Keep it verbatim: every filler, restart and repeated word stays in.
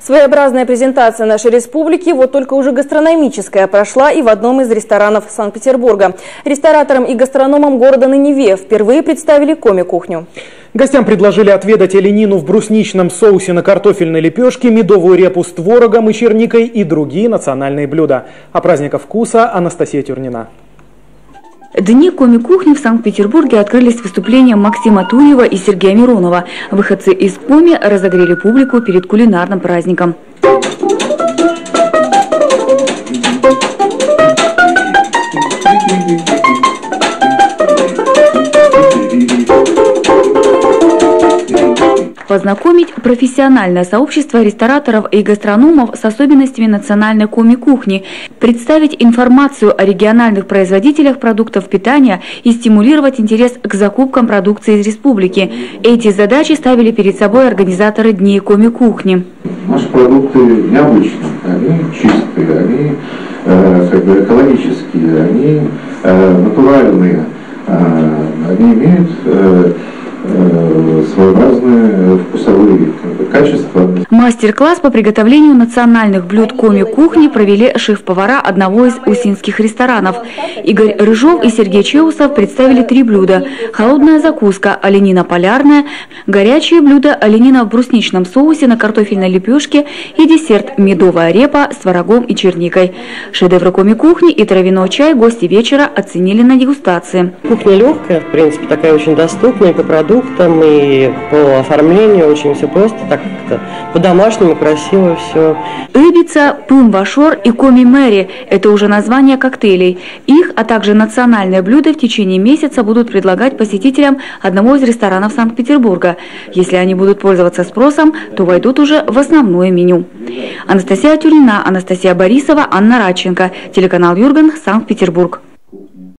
Своеобразная презентация нашей республики, вот только уже гастрономическая, прошла и в одном из ресторанов Санкт-Петербурга. Рестораторам и гастрономам города на Неве впервые представили коми-кухню. Гостям предложили отведать оленину в брусничном соусе на картофельной лепешке, медовую репу с творогом и черникой и другие национальные блюда. О праздниках вкуса Анастасия Тюрнина. Дни коми-кухни в Санкт-Петербурге открылись выступлением Максима Турева и Сергея Миронова. Выходцы из коми разогрели публику перед кулинарным праздником. Познакомить профессиональное сообщество рестораторов и гастрономов с особенностями национальной коми-кухни, представить информацию о региональных производителях продуктов питания и стимулировать интерес к закупкам продукции из республики. Эти задачи ставили перед собой организаторы Дней коми-кухни. Наши продукты необычные, они чистые, они э, как бы экологические, они э, натуральные, э, они имеют э, своеобразные вкусовые качества. Мастер-класс по приготовлению национальных блюд коми-кухни провели шеф-повара одного из усинских ресторанов. Игорь Рыжов и Сергей Чеусов представили три блюда. Холодная закуска – оленина полярная, горячее блюдо – оленина в брусничном соусе на картофельной лепешке и десерт – медовая репа с творогом и черникой. Шедевры коми-кухни и травяной чай гости вечера оценили на дегустации. Кухня легкая, в принципе, такая очень доступная по продуктам и по оформлению, очень все просто, так как-то по-домашнему, красиво все. Ибица, пым-вашор и коми-мэри – это уже названия коктейлей. Их, а также национальные блюда в течение месяца будут предлагать посетителям одного из ресторанов Санкт-Петербурга. Если они будут пользоваться спросом, то войдут уже в основное меню. Анастасия Тюрнина, Анастасия Борисова, Анна Радченко. Телеканал Юрган, Санкт-Петербург.